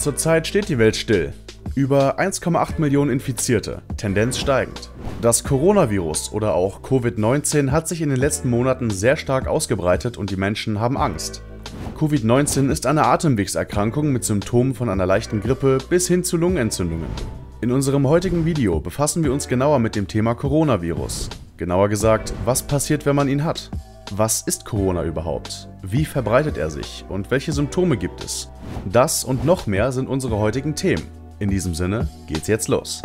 Zurzeit steht die Welt still. Über 1,8 Millionen Infizierte, Tendenz steigend. Das Coronavirus oder auch Covid-19 hat sich in den letzten Monaten sehr stark ausgebreitet und die Menschen haben Angst. Covid-19 ist eine Atemwegserkrankung mit Symptomen von einer leichten Grippe bis hin zu Lungenentzündungen. In unserem heutigen Video befassen wir uns genauer mit dem Thema Coronavirus. Genauer gesagt, was passiert, wenn man ihn hat? Was ist Corona überhaupt? Wie verbreitet er sich und welche Symptome gibt es? Das und noch mehr sind unsere heutigen Themen. In diesem Sinne geht's jetzt los.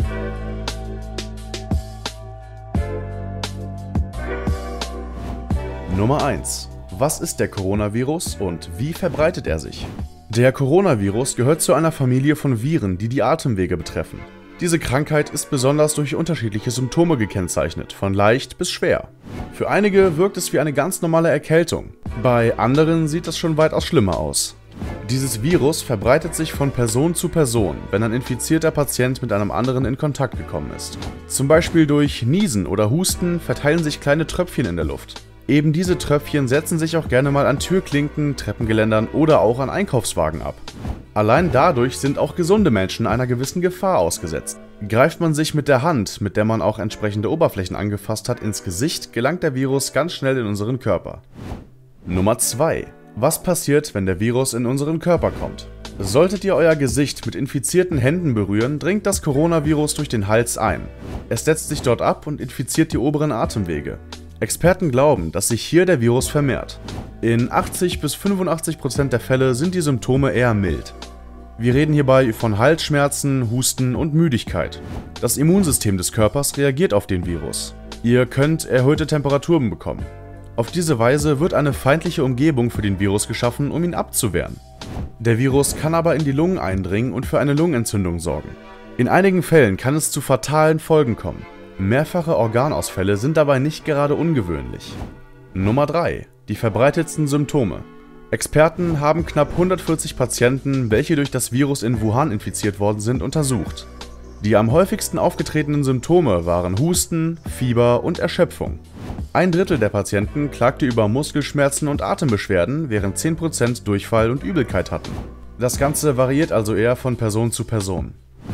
Nummer 1. Was ist der Coronavirus und wie verbreitet er sich? Der Coronavirus gehört zu einer Familie von Viren, die die Atemwege betreffen. Diese Krankheit ist besonders durch unterschiedliche Symptome gekennzeichnet, von leicht bis schwer. Für einige wirkt es wie eine ganz normale Erkältung, bei anderen sieht es schon weitaus schlimmer aus. Dieses Virus verbreitet sich von Person zu Person, wenn ein infizierter Patient mit einem anderen in Kontakt gekommen ist. Zum Beispiel durch Niesen oder Husten verteilen sich kleine Tröpfchen in der Luft. Eben diese Tröpfchen setzen sich auch gerne mal an Türklinken, Treppengeländern oder auch an Einkaufswagen ab. Allein dadurch sind auch gesunde Menschen einer gewissen Gefahr ausgesetzt. Greift man sich mit der Hand, mit der man auch entsprechende Oberflächen angefasst hat, ins Gesicht, gelangt der Virus ganz schnell in unseren Körper. Nummer 2. Was passiert, wenn der Virus in unseren Körper kommt? Solltet ihr euer Gesicht mit infizierten Händen berühren, dringt das Coronavirus durch den Hals ein. Es setzt sich dort ab und infiziert die oberen Atemwege. Experten glauben, dass sich hier der Virus vermehrt. In 80 bis 85% der Fälle sind die Symptome eher mild. Wir reden hierbei von Halsschmerzen, Husten und Müdigkeit. Das Immunsystem des Körpers reagiert auf den Virus. Ihr könnt erhöhte Temperaturen bekommen. Auf diese Weise wird eine feindliche Umgebung für den Virus geschaffen, um ihn abzuwehren. Der Virus kann aber in die Lungen eindringen und für eine Lungenentzündung sorgen. In einigen Fällen kann es zu fatalen Folgen kommen. Mehrfache Organausfälle sind dabei nicht gerade ungewöhnlich. Nummer 3. Die verbreitetsten Symptome. Experten haben knapp 140 Patienten, welche durch das Virus in Wuhan infiziert worden sind, untersucht. Die am häufigsten aufgetretenen Symptome waren Husten, Fieber und Erschöpfung. 1/3 der Patienten klagte über Muskelschmerzen und Atembeschwerden, während 10% Durchfall und Übelkeit hatten. Das Ganze variiert also eher von Person zu Person.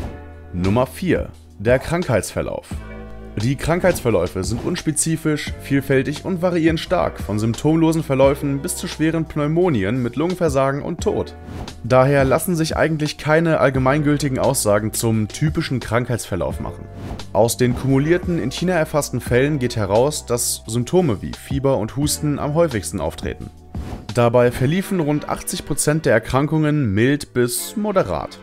Nummer 4. Der Krankheitsverlauf. Die Krankheitsverläufe sind unspezifisch, vielfältig und variieren stark, von symptomlosen Verläufen bis zu schweren Pneumonien mit Lungenversagen und Tod. Daher lassen sich eigentlich keine allgemeingültigen Aussagen zum typischen Krankheitsverlauf machen. Aus den kumulierten, in China erfassten Fällen geht heraus, dass Symptome wie Fieber und Husten am häufigsten auftreten. Dabei verliefen rund 80% der Erkrankungen mild bis moderat.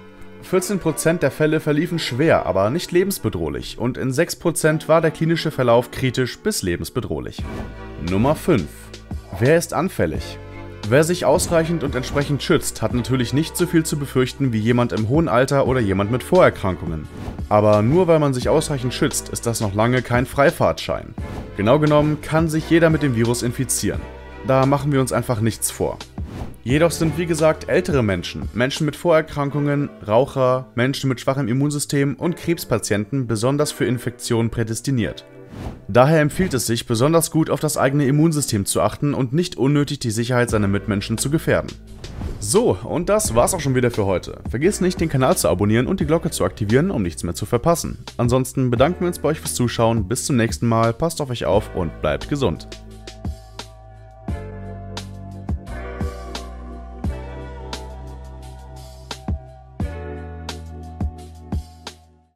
14% der Fälle verliefen schwer, aber nicht lebensbedrohlich und in 6% war der klinische Verlauf kritisch bis lebensbedrohlich. Nummer 5. Wer ist anfällig? Wer sich ausreichend und entsprechend schützt, hat natürlich nicht so viel zu befürchten wie jemand im hohen Alter oder jemand mit Vorerkrankungen. Aber nur weil man sich ausreichend schützt, ist das noch lange kein Freifahrtschein. Genau genommen kann sich jeder mit dem Virus infizieren. Da machen wir uns einfach nichts vor. Jedoch sind wie gesagt ältere Menschen, Menschen mit Vorerkrankungen, Raucher, Menschen mit schwachem Immunsystem und Krebspatienten besonders für Infektionen prädestiniert. Daher empfiehlt es sich, besonders gut auf das eigene Immunsystem zu achten und nicht unnötig die Sicherheit seiner Mitmenschen zu gefährden. So, und das war's auch schon wieder für heute. Vergiss nicht, den Kanal zu abonnieren und die Glocke zu aktivieren, um nichts mehr zu verpassen. Ansonsten bedanken wir uns bei euch fürs Zuschauen, bis zum nächsten Mal, passt auf euch auf und bleibt gesund.